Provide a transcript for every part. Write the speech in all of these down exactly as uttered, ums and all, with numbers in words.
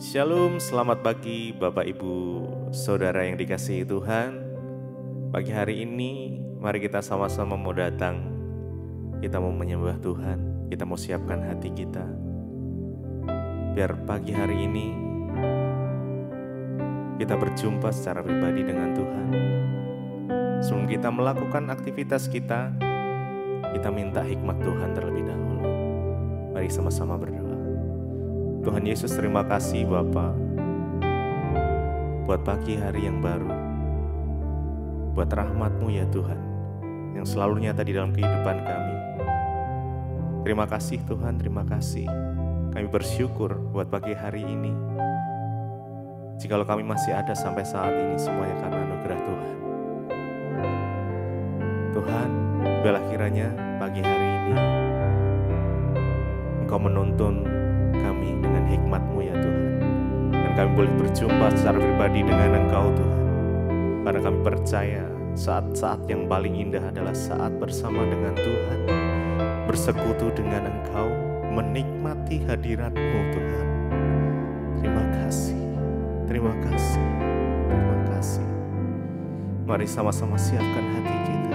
Shalom, selamat pagi Bapak Ibu Saudara yang dikasihi Tuhan. Pagi hari ini mari kita sama-sama mau datang. Kita mau menyembah Tuhan, kita mau siapkan hati kita. Biar pagi hari ini kita berjumpa secara pribadi dengan Tuhan. Sebelum kita melakukan aktivitas kita, kita minta hikmat Tuhan terlebih dahulu. Mari sama-sama berdoa. Tuhan Yesus, terima kasih Bapa buat pagi hari yang baru, buat rahmat-Mu ya Tuhan yang selalu nyata di dalam kehidupan kami. Terima kasih Tuhan, terima kasih. Kami bersyukur buat pagi hari ini. Jikalau kami masih ada sampai saat ini, semuanya karena anugerah Tuhan. Tuhan, biarlah kiranya pagi hari ini Engkau menuntun kami dengan hikmat-Mu ya Tuhan. Dan kami boleh berjumpa secara pribadi dengan Engkau Tuhan. Karena kami percaya saat-saat yang paling indah adalah saat bersama dengan Tuhan, bersekutu dengan Engkau, menikmati hadirat-Mu Tuhan. Terima kasih, terima kasih, terima kasih. Mari sama-sama siapkan hati kita.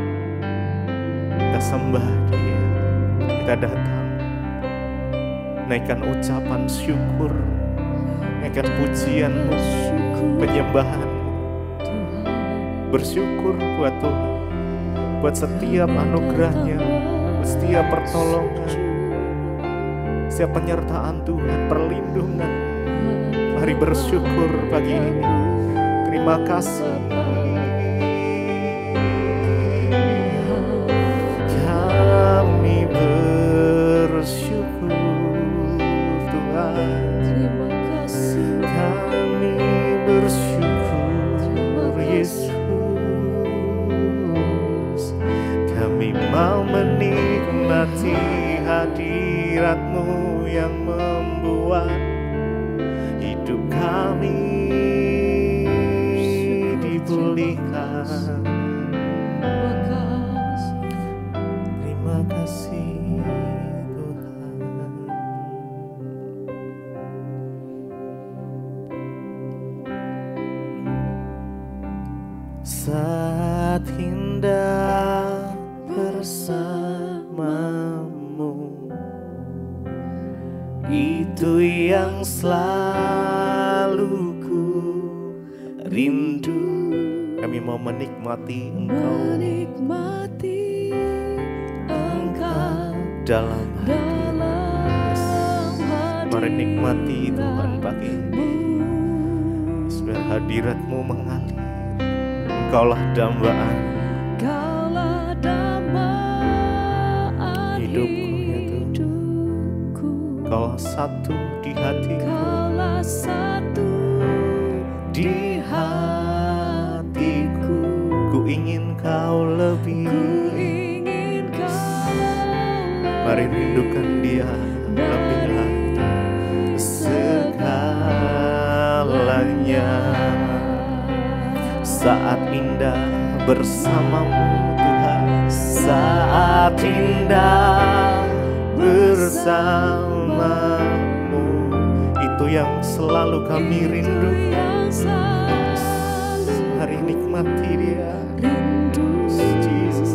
Kita sembah Dia, kita datang. Naikkan ucapan syukur, naikkan pujian-Mu, penyembahan-Mu. Bersyukur buat Tuhan, buat setiap anugerah-Nya, setiap pertolongan, setiap penyertaan Tuhan, perlindungan. Mari bersyukur pagi ini. Terima kasih. Kami bersyukur. Terima kasih. Kami bersyukur Yesus. Kami mau menikmati hadirat-Mu yang membuat hidup kami dipulihkan. Terima kasih. Saat indah bersamamu, itu yang selalu ku rindu. Kami mau menikmati Engkau, menikmati Engkau dalam hati. Yes. Mari nikmati Tuhan pagi ini. Biar hadirat-Mu mengalir. Engkaulah dambaan, Engkaulah dambaan hidupku ya Tuhan. Engkaulah satu di hatiku, Engkaulah satu di hatiku. Ku ingin Kau lebih, ku ingin Kau lebih. Mari rindukan Dia lebih lagi, segalanya. Saat indah bersama-Mu Tuhan, saat indah bersama-Mu, itu yang selalu kami rindukan. Mari nikmati Dia, Jesus.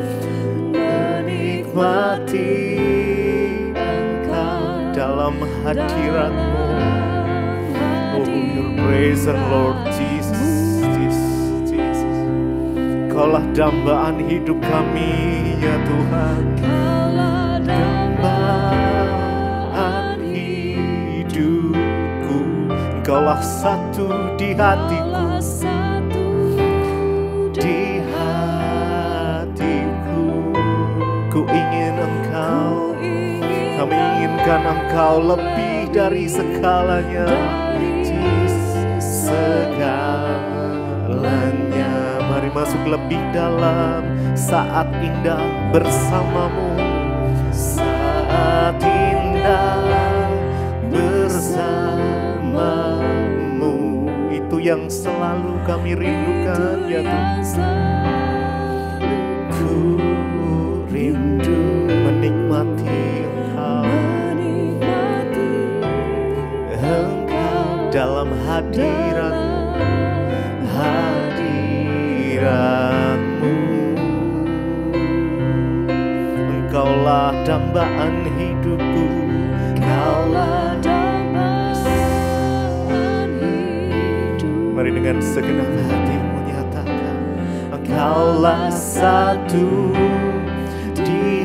Menikmati Engkau dalam hadirat-Mu. Oh, your praise and Lord Jesus. Engkaulah dambaan hidup kami ya Tuhan. Engkaulah dambaan hidupku. Engkaulah satu di hatiku, di hatiku. Ku ingin Engkau, kami inginkan Engkau lebih dari segalanya, segalanya. Mari masuk lebih dalam. Saat indah bersama-Mu, saat indah bersama-Mu, itu yang selalu kami rindukan ya Tuhan. Ku rindu menikmati Engkau, Engkau hadirat-Mu, hadirat-Mu. Engkaulah dambaan hidupku, Engkaulah dambaan hidup. Mari dengan segenap hati menyatakan, Engkaulah satu di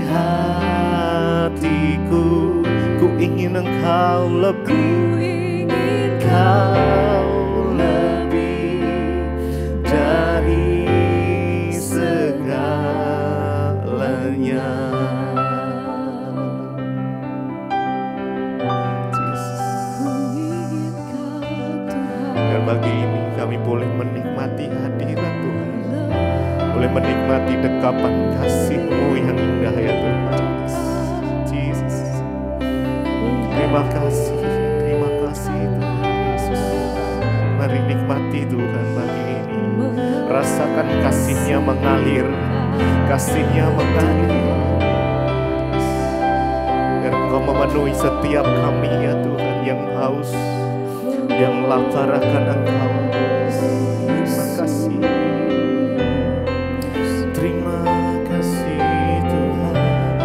hatiku. Ku ingin Engkau lebih, Engkau lebih dari segalanya. Dan pagi ini kami boleh menikmati hadirat Tuhan, boleh menikmati dekapan kasih-Mu yang indah ya Tuhan. Jesus, terima kasih, terima kasih Tuhan Yesus. Mari nikmati Tuhan pagi ini, rasakan kasih-Nya mengalir, kasih-Nya mengalir. Biar Engkau memenuhi setiap kami ya Tuhan yang haus, yang lapar akan Engkau. Terima kasih, terima kasih Tuhan.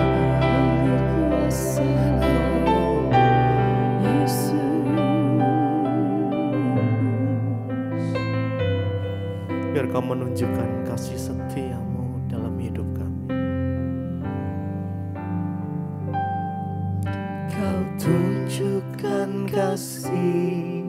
Biar Kau menunjukkan kasih setia-Mu dalam hidup kami. Kau tunjukkan kasih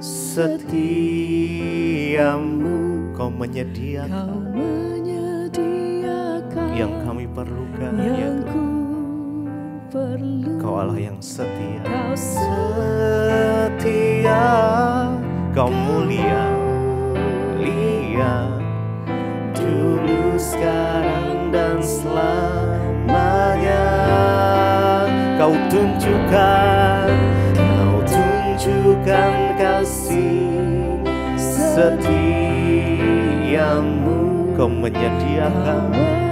setiamu, Kau menyediakan, Kau menyediakan yang kami perlukan ya yang ku Tuhan. perlu. Kau Allah yang setia, Kau setia, Kau mulia, lihat dulu, sekarang dan selamanya. Kau tunjukkan, Kau tunjukkan kasih setiamu. Kau menyediakan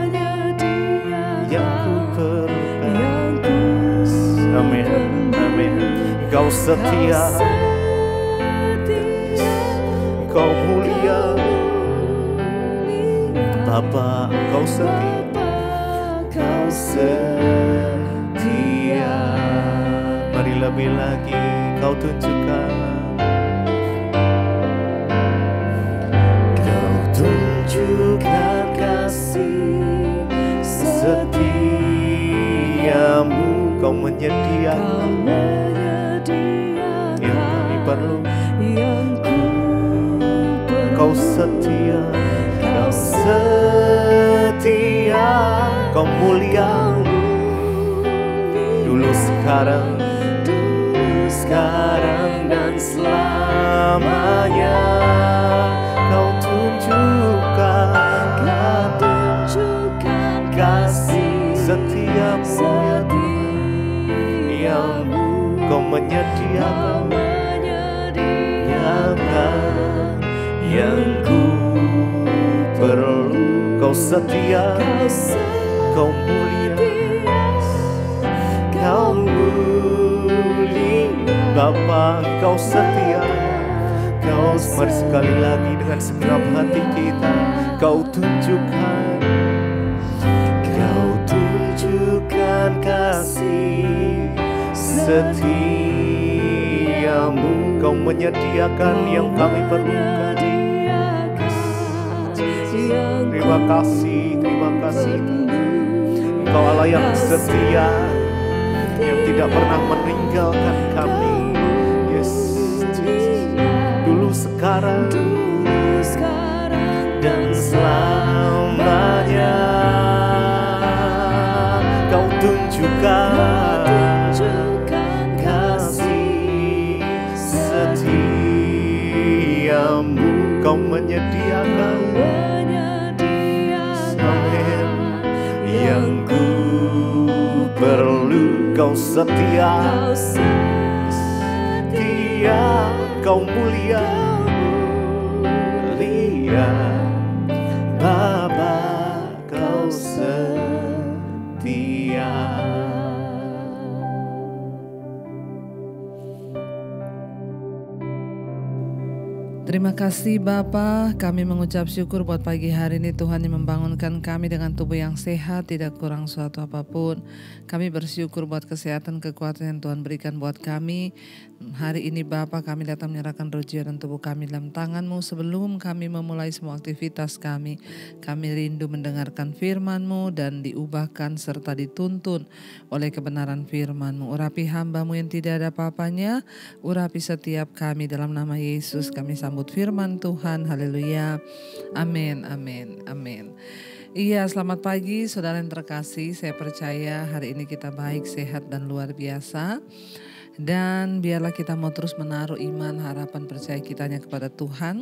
yang ku perlukan. Amin, amin. Kau setia, Kau mulia, Bapa, Kau setia, Kau setia. Mari lebih lagi Kau tunjukkan, Kau tunjukkan kasih setiamu. Kau menyediakan yang kami perlu. Kau setia, Kau setia, Kau mulia, dulu, sekarang, sekarang dan selamanya. Kau tunjukkan, Kau tunjukkan kasih setiamu ya Tuhan, yang Kau menyediakan yang ku perlu. Kau setia, Kau mulia, Kau mulia, Bapa, Kau setia. Kau, mari sekali lagi dengan segenap hati kita, Kau tunjukkan, Kau tunjukkan kasih setiamu. Kau menyediakan yang kami perlukan. Terima kasih, terima kasih Tuhan. Engkau Allah yang setia, yang tidak pernah meninggalkan kami. Yes, Jesus. Dulu, sekarang, dan selamanya. Kau tunjukkan kasih setiamu. Kau menyediakan yang ku perlu. Kau setia, setia, Kau mulia, lihat Bapa, Kau setia. kasih Bapa, kami mengucap syukur buat pagi hari ini Tuhan yang membangunkan kami dengan tubuh yang sehat, tidak kurang suatu apapun. Kami bersyukur buat kesehatan, kekuatan yang Tuhan berikan buat kami. Hari ini Bapa, kami datang menyerahkan roh jiwa dan tubuh kami dalam tangan-Mu. Sebelum kami memulai semua aktivitas kami, kami rindu mendengarkan firman-Mu dan diubahkan serta dituntun oleh kebenaran firman-Mu. Urapi hamba-Mu yang tidak ada apa-apanya, urapi setiap kami dalam nama Yesus. Kami sambut firman Tuhan, haleluya, amin, amin, amin. Iya, selamat pagi saudara yang terkasih. Saya percaya hari ini kita baik, sehat dan luar biasa. Dan biarlah kita mau terus menaruh iman, harapan, percaya kitanya kepada Tuhan.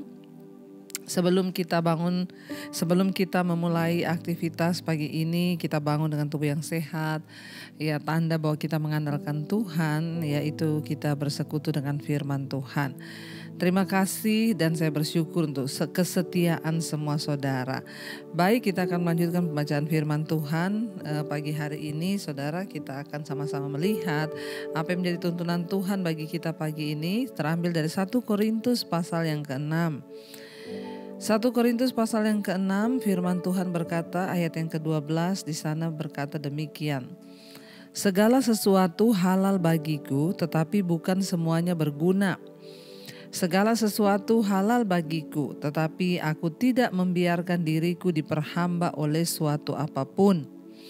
Sebelum kita bangun, sebelum kita memulai aktivitas pagi ini, kita bangun dengan tubuh yang sehat. Ya, tanda bahwa kita mengandalkan Tuhan, yaitu kita bersekutu dengan firman Tuhan. Terima kasih dan saya bersyukur untuk kesetiaan semua saudara. Baik, kita akan melanjutkan pembacaan firman Tuhan eh, pagi hari ini. Saudara, kita akan sama-sama melihat apa yang menjadi tuntunan Tuhan bagi kita pagi ini. Terambil dari satu Korintus pasal yang keenam. satu Korintus pasal yang keenam, firman Tuhan berkata, ayat yang kedua belas di sana berkata demikian. Segala sesuatu halal bagiku, tetapi bukan semuanya berguna. Segala sesuatu halal bagiku, tetapi aku tidak membiarkan diriku diperhamba oleh suatu apapun.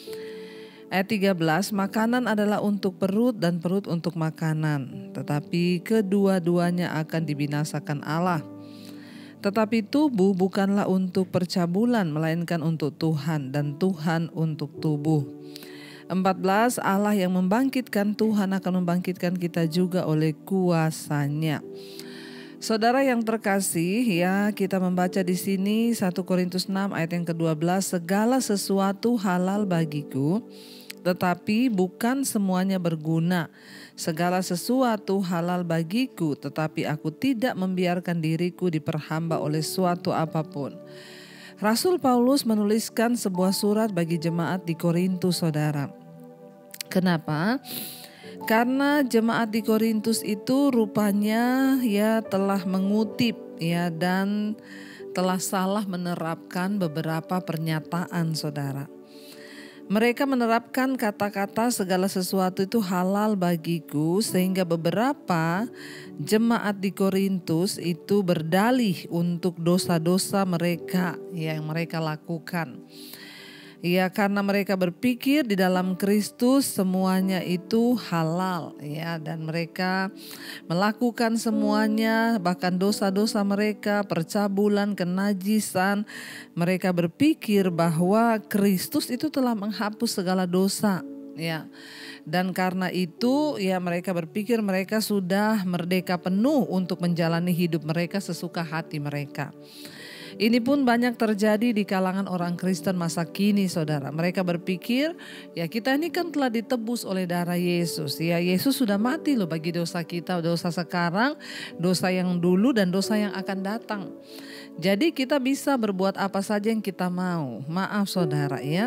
Ayat tiga belas, makanan adalah untuk perut dan perut untuk makanan, tetapi kedua-duanya akan dibinasakan Allah. Tetapi tubuh bukanlah untuk percabulan, melainkan untuk Tuhan, dan Tuhan untuk tubuh. empat belas, Allah yang membangkitkan Tuhan akan membangkitkan kita juga oleh kuasa-Nya. Saudara yang terkasih, ya, kita membaca di sini satu Korintus enam ayat yang kedua belas, segala sesuatu halal bagiku, tetapi bukan semuanya berguna. Segala sesuatu halal bagiku, tetapi aku tidak membiarkan diriku diperhamba oleh suatu apapun. Rasul Paulus menuliskan sebuah surat bagi jemaat di Korintus, saudara. Kenapa? Karena jemaat di Korintus itu rupanya ya telah mengutip ya dan telah salah menerapkan beberapa pernyataan, saudara. Mereka menerapkan kata-kata segala sesuatu itu halal bagiku, sehingga beberapa jemaat di Korintus itu berdalih untuk dosa-dosa mereka ya, yang mereka lakukan. Ya, karena mereka berpikir di dalam Kristus semuanya itu halal ya, dan mereka melakukan semuanya, bahkan dosa-dosa mereka, percabulan, kenajisan. Mereka berpikir bahwa Kristus itu telah menghapus segala dosa ya. Dan karena itu ya mereka berpikir mereka sudah merdeka penuh untuk menjalani hidup mereka sesuka hati mereka. Ini pun banyak terjadi di kalangan orang Kristen masa kini, saudara. Mereka berpikir, ya kita ini kan telah ditebus oleh darah Yesus. Ya, Yesus sudah mati loh bagi dosa kita, dosa sekarang, dosa yang dulu dan dosa yang akan datang. Jadi kita bisa berbuat apa saja yang kita mau. Maaf saudara ya.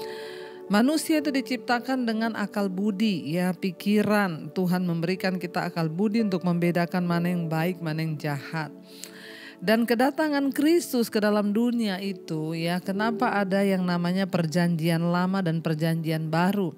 Manusia itu diciptakan dengan akal budi, ya pikiran. Tuhan memberikan kita akal budi untuk membedakan mana yang baik, mana yang jahat. Dan kedatangan Kristus ke dalam dunia itu ya, kenapa ada yang namanya perjanjian lama dan perjanjian baru?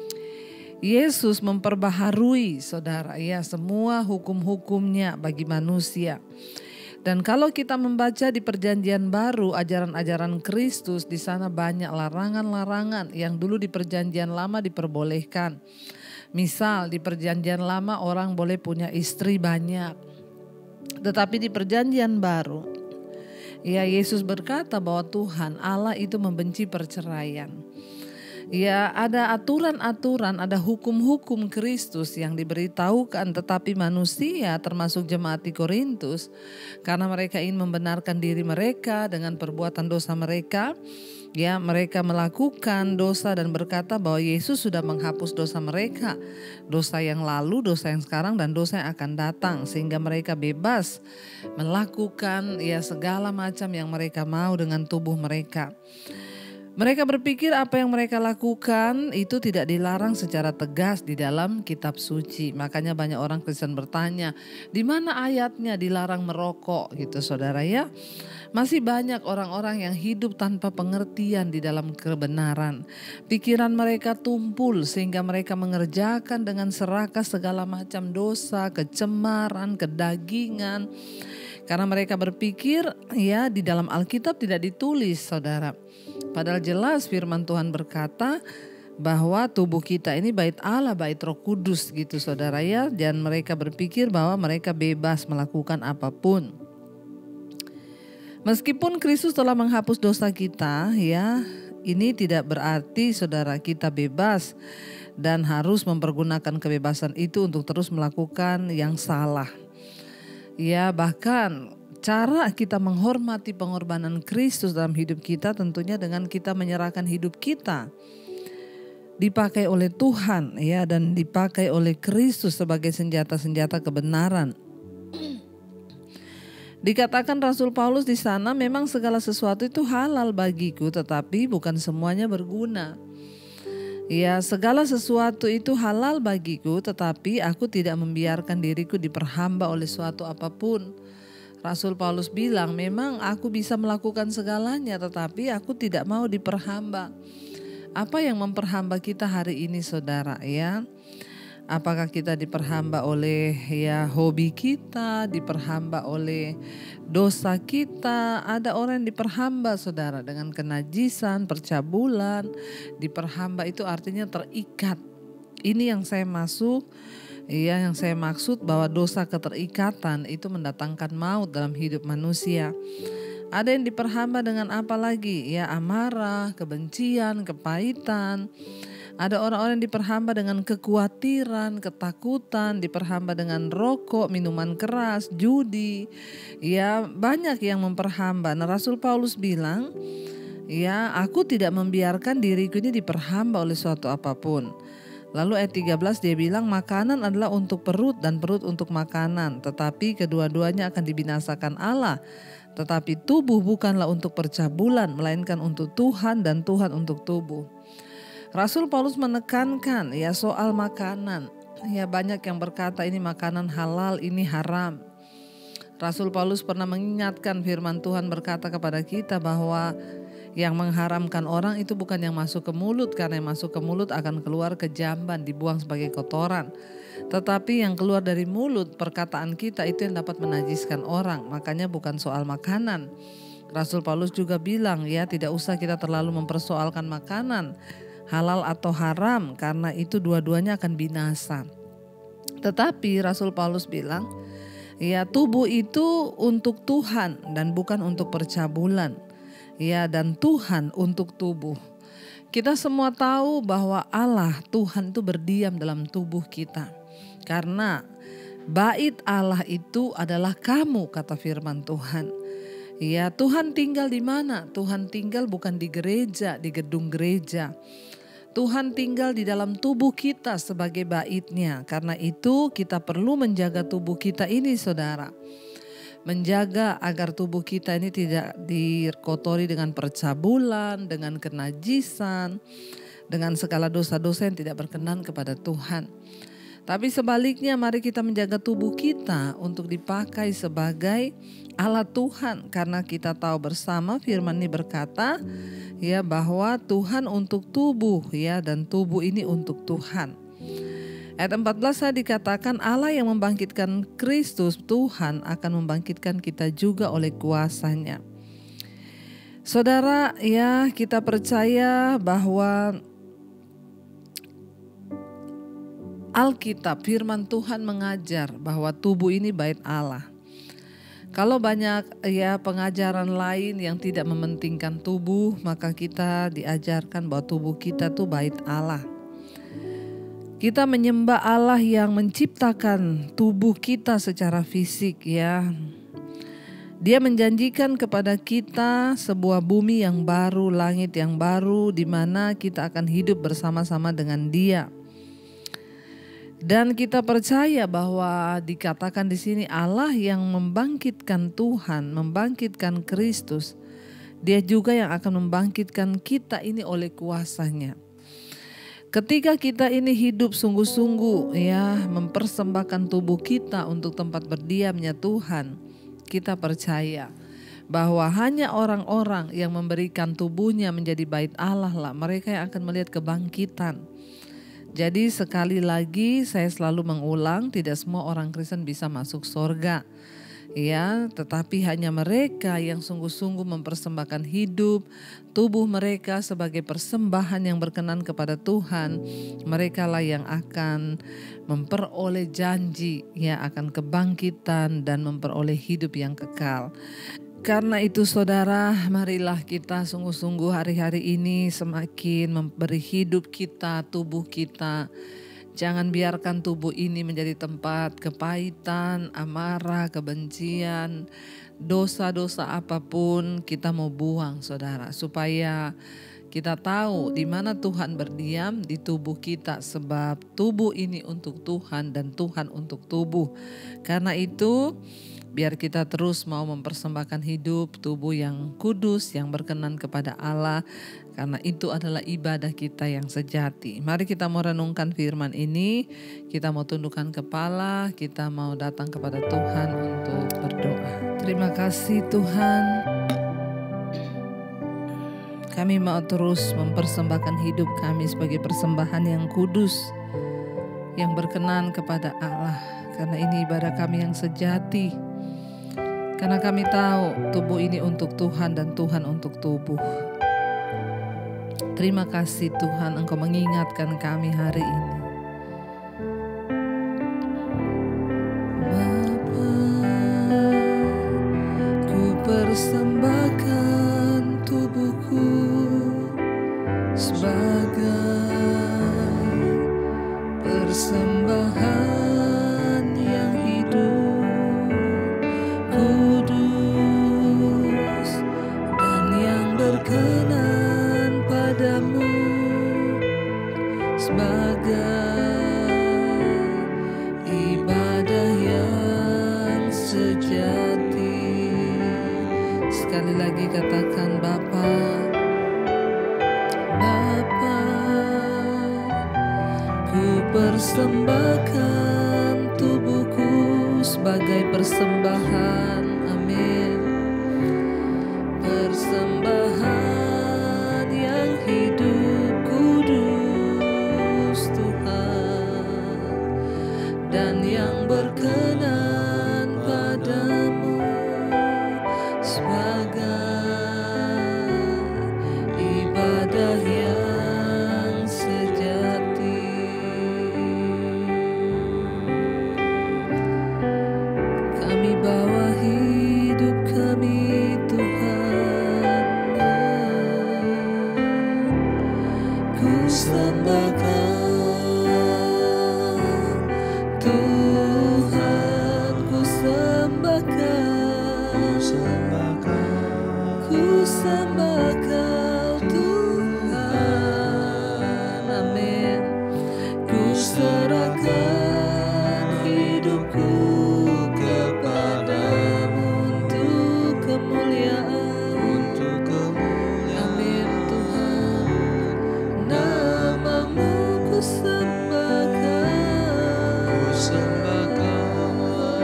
Yesus memperbaharui saudara ya semua hukum-hukumnya bagi manusia. Dan kalau kita membaca di perjanjian baru ajaran-ajaran Kristus, di sana banyak larangan-larangan yang dulu di perjanjian lama diperbolehkan. Misal di perjanjian lama orang boleh punya istri banyak. Tetapi di perjanjian baru, ya Yesus berkata bahwa Tuhan Allah itu membenci perceraian. Ya ada aturan-aturan, ada hukum-hukum Kristus yang diberitahukan, tetapi manusia termasuk jemaat di Korintus, karena mereka ingin membenarkan diri mereka dengan perbuatan dosa mereka, ya mereka melakukan dosa dan berkata bahwa Yesus sudah menghapus dosa mereka, dosa yang lalu, dosa yang sekarang dan dosa yang akan datang, sehingga mereka bebas melakukan ya segala macam yang mereka mau dengan tubuh mereka. Mereka berpikir apa yang mereka lakukan itu tidak dilarang secara tegas di dalam kitab suci. Makanya banyak orang Kristen bertanya, di mana ayatnya dilarang merokok gitu saudara ya. Masih banyak orang-orang yang hidup tanpa pengertian di dalam kebenaran. Pikiran mereka tumpul sehingga mereka mengerjakan dengan serakah segala macam dosa, kecemaran, kedagingan. Karena mereka berpikir ya di dalam Alkitab tidak ditulis saudara. Padahal jelas firman Tuhan berkata bahwa tubuh kita ini bait Allah, bait Roh Kudus gitu saudara ya. Dan mereka berpikir bahwa mereka bebas melakukan apapun. Meskipun Kristus telah menghapus dosa kita ya, ini tidak berarti saudara kita bebas dan harus mempergunakan kebebasan itu untuk terus melakukan yang salah. Ya bahkan cara kita menghormati pengorbanan Kristus dalam hidup kita tentunya dengan kita menyerahkan hidup kita dipakai oleh Tuhan ya, dan dipakai oleh Kristus sebagai senjata-senjata kebenaran. Dikatakan Rasul Paulus di sana, memang segala sesuatu itu halal bagiku tetapi bukan semuanya berguna. Ya, segala sesuatu itu halal bagiku tetapi aku tidak membiarkan diriku diperhamba oleh suatu apapun. Rasul Paulus bilang, memang aku bisa melakukan segalanya tetapi aku tidak mau diperhamba. Apa yang memperhamba kita hari ini saudara ya? Apakah kita diperhamba oleh ya hobi kita, diperhamba oleh dosa kita? Ada orang yang diperhamba saudara dengan kenajisan, percabulan. Diperhamba itu artinya terikat. Ini yang saya masuk, ya yang saya maksud bahwa dosa keterikatan itu mendatangkan maut dalam hidup manusia. Ada yang diperhamba dengan apa lagi? Ya amarah, kebencian, kepahitan. Ada orang-orang yang diperhamba dengan kekhawatiran, ketakutan, diperhamba dengan rokok, minuman keras, judi. Ya, banyak yang memperhamba. Nah, Rasul Paulus bilang, ya, aku tidak membiarkan diriku ini diperhamba oleh suatu apapun. Lalu ayat tiga belas dia bilang, makanan adalah untuk perut dan perut untuk makanan, tetapi kedua-duanya akan dibinasakan Allah. Tetapi tubuh bukanlah untuk percabulan, melainkan untuk Tuhan dan Tuhan untuk tubuh. Rasul Paulus menekankan ya soal makanan. Ya banyak yang berkata ini makanan halal, ini haram. Rasul Paulus pernah mengingatkan firman Tuhan berkata kepada kita bahwa yang mengharamkan orang itu bukan yang masuk ke mulut, karena yang masuk ke mulut akan keluar ke jamban, dibuang sebagai kotoran. Tetapi yang keluar dari mulut, perkataan kita itu yang dapat menajiskan orang. Makanya bukan soal makanan. Rasul Paulus juga bilang ya tidak usah kita terlalu mempersoalkan makanan halal atau haram, karena itu dua-duanya akan binasa. Tetapi Rasul Paulus bilang, ya tubuh itu untuk Tuhan dan bukan untuk percabulan. Ya dan Tuhan untuk tubuh. Kita semua tahu bahwa Allah Tuhan itu berdiam dalam tubuh kita. Karena bait Allah itu adalah kamu, kata firman Tuhan. Ya Tuhan tinggal di mana? Tuhan tinggal bukan di gereja, di gedung gereja. Tuhan tinggal di dalam tubuh kita sebagai baitnya. Karena itu kita perlu menjaga tubuh kita ini saudara. Menjaga agar tubuh kita ini tidak dikotori dengan percabulan, dengan kenajisan, dengan segala dosa-dosa yang tidak berkenan kepada Tuhan. Tapi sebaliknya mari kita menjaga tubuh kita untuk dipakai sebagai alat Tuhan. Karena kita tahu bersama firman ini berkata ya bahwa Tuhan untuk tubuh ya dan tubuh ini untuk Tuhan. Ayat empat belas saya dikatakan Allah yang membangkitkan Kristus Tuhan akan membangkitkan kita juga oleh kuasanya. Saudara ya kita percaya bahwa Alkitab firman Tuhan mengajar bahwa tubuh ini bait Allah. Kalau banyak ya pengajaran lain yang tidak mementingkan tubuh, maka kita diajarkan bahwa tubuh kita tuh bait Allah. Kita menyembah Allah yang menciptakan tubuh kita secara fisik ya. Dia menjanjikan kepada kita sebuah bumi yang baru, langit yang baru di mana kita akan hidup bersama-sama dengan Dia. Dan kita percaya bahwa dikatakan di sini Allah yang membangkitkan Tuhan, membangkitkan Kristus. Dia juga yang akan membangkitkan kita ini oleh kuasa-Nya. Ketika kita ini hidup sungguh-sungguh ya, mempersembahkan tubuh kita untuk tempat berdiamnya Tuhan, kita percaya bahwa hanya orang-orang yang memberikan tubuhnya menjadi bait Allah lah mereka yang akan melihat kebangkitan. Jadi sekali lagi saya selalu mengulang, tidak semua orang Kristen bisa masuk surga. Ya, tetapi hanya mereka yang sungguh-sungguh mempersembahkan hidup, tubuh mereka sebagai persembahan yang berkenan kepada Tuhan, mereka lah yang akan memperoleh janji, ya, akan kebangkitan dan memperoleh hidup yang kekal. Karena itu saudara, marilah kita sungguh-sungguh hari-hari ini semakin memberi hidup kita, tubuh kita. Jangan biarkan tubuh ini menjadi tempat kepahitan, amarah, kebencian, dosa-dosa apapun kita mau buang saudara. Supaya kita tahu di mana Tuhan berdiam di tubuh kita. Sebab tubuh ini untuk Tuhan dan Tuhan untuk tubuh. Karena itu biar kita terus mau mempersembahkan hidup, tubuh yang kudus, yang berkenan kepada Allah. Karena itu adalah ibadah kita yang sejati. Mari kita mau renungkan firman ini. Kita mau tundukkan kepala, kita mau datang kepada Tuhan untuk berdoa. Terima kasih Tuhan. Kami mau terus mempersembahkan hidup kami sebagai persembahan yang kudus, yang berkenan kepada Allah. Karena ini ibadah kami yang sejati. Karena kami tahu tubuh ini untuk Tuhan dan Tuhan untuk tubuh. Terima kasih Tuhan, Engkau mengingatkan kami hari ini. Bapa, ku persembahkan tubuhku sebagai persembahan yang hidup, kudus dan yang berkenan padamu, sebagai ibadah yang sejati. Sekali lagi katakan Bapa, Bapa, ku persembahkan tubuhku sebagai persembahan, amin, persembahan yang hidup, kudus Tuhan, dan yang berkenan padamu, sebagai ibadah yang sejati. Kami bawa hidup kami Tuhan, ku sembahkan Tuhan, ku sembahkan, ku sembahkan Tuhan, amin. Ku serahkan hidupku kepadamu untuk kemuliaan, untuk kemuliaan, amin Tuhan. Namamu ku sembahkan, ku sembahkan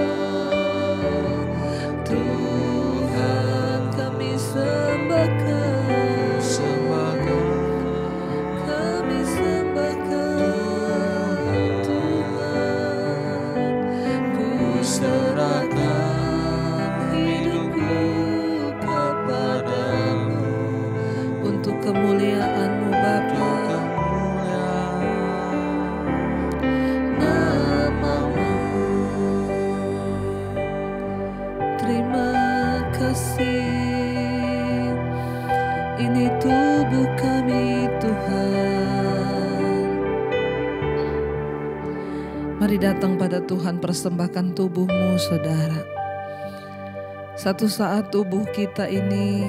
Tuhan, kami sembahkan, sembahkan, kami sembahkan Tuhan, ku serahkan hidupku kepadamu untuk kemuliaan-Mu Bapa. Namamu, terima kasih. Ini tubuh kami Tuhan. Mari datang pada Tuhan, persembahkan tubuhmu saudara. Satu saat tubuh kita ini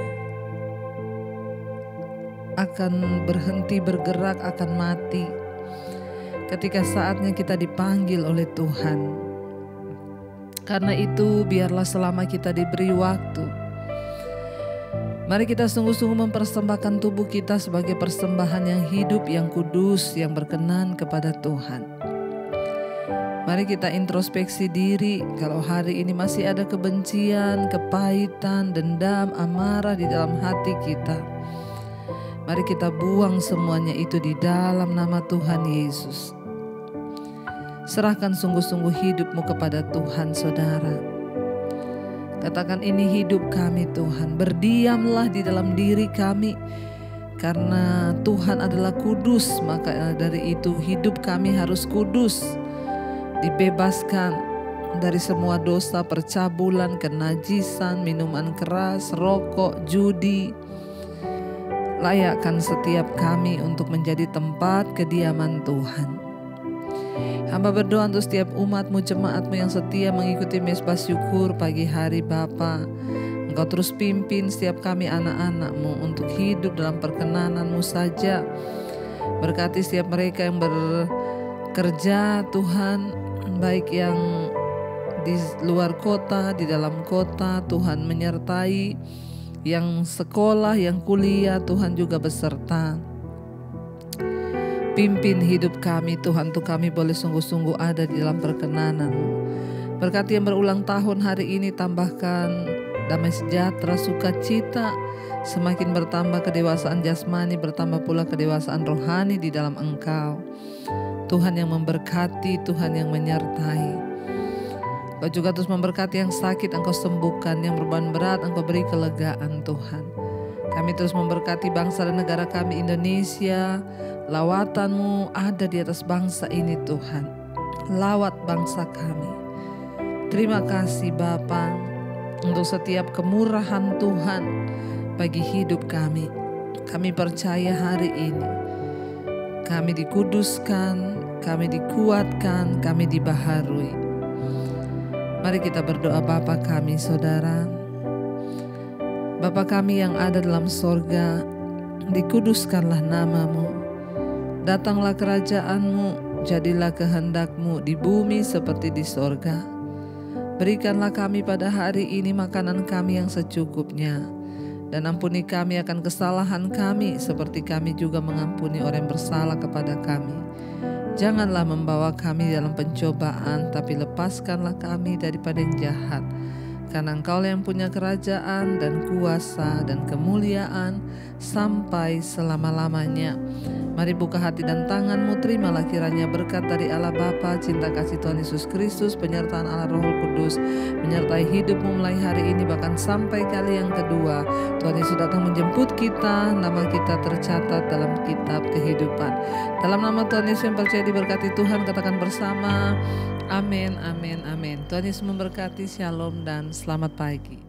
akan berhenti bergerak, akan mati. Ketika saatnya kita dipanggil oleh Tuhan. Karena itu biarlah selama kita diberi waktu, Mari kita sungguh-sungguh mempersembahkan tubuh kita sebagai persembahan yang hidup, yang kudus, yang berkenan kepada Tuhan. Mari kita introspeksi diri, kalau hari ini masih ada kebencian, kepahitan, dendam, amarah di dalam hati kita. Mari kita buang semuanya itu di dalam nama Tuhan Yesus. Serahkan sungguh-sungguh hidupmu kepada Tuhan, saudara. Katakan, ini hidup kami Tuhan. Berdiamlah di dalam diri kami. Karena Tuhan adalah kudus, maka dari itu hidup kami harus kudus. Dibebaskan dari semua dosa, percabulan, kenajisan, minuman keras, rokok, judi. Layakkan setiap kami untuk menjadi tempat kediaman Tuhan. Hamba berdoa untuk setiap umatmu, jemaatmu yang setia mengikuti Mezbah Syukur pagi hari Bapa. Engkau terus pimpin setiap kami anak-anakmu untuk hidup dalam perkenananmu saja. Berkati setiap mereka yang bekerja Tuhan, baik yang di luar kota, di dalam kota, Tuhan menyertai. Yang sekolah, yang kuliah, Tuhan juga beserta. Pimpin hidup kami Tuhan, untuk kami boleh sungguh-sungguh ada di dalam perkenanan-Mu. Berkati yang berulang tahun hari ini, tambahkan damai sejahtera, sukacita, semakin bertambah kedewasaan jasmani, bertambah pula kedewasaan rohani di dalam Engkau. Tuhan yang memberkati, Tuhan yang menyertai. Engkau juga terus memberkati yang sakit, Engkau sembuhkan, yang beban berat, Engkau beri kelegaan Tuhan. Kami terus memberkati bangsa dan negara kami Indonesia. Lawatan-Mu ada di atas bangsa ini Tuhan. Lawat bangsa kami. Terima kasih Bapa untuk setiap kemurahan Tuhan bagi hidup kami. Kami percaya hari ini kami dikuduskan, kami dikuatkan, kami dibaharui. Mari kita berdoa. Bapa kami, saudara, Bapa kami yang ada dalam sorga, dikuduskanlah nama-Mu. Datanglah kerajaan-Mu, jadilah kehendak-Mu di bumi seperti di sorga. Berikanlah kami pada hari ini makanan kami yang secukupnya. Dan ampuni kami akan kesalahan kami, seperti kami juga mengampuni orang yang bersalah kepada kami. Janganlah membawa kami dalam pencobaan, tapi lepaskanlah kami daripada yang jahat. Karena Engkau-lah yang punya kerajaan dan kuasa dan kemuliaan sampai selama-lamanya. Mari buka hati dan tangan-Mu, terimalah kiranya berkat dari Allah Bapa, cinta kasih Tuhan Yesus Kristus, penyertaan Allah Roh Kudus, menyertai hidupmu mulai hari ini bahkan sampai kali yang kedua. Tuhan Yesus datang menjemput kita, nama kita tercatat dalam kitab kehidupan. Dalam nama Tuhan Yesus yang percaya diberkati Tuhan, katakan bersama, amin, amin, amin. Tuhan Yesus memberkati, shalom dan selamat pagi.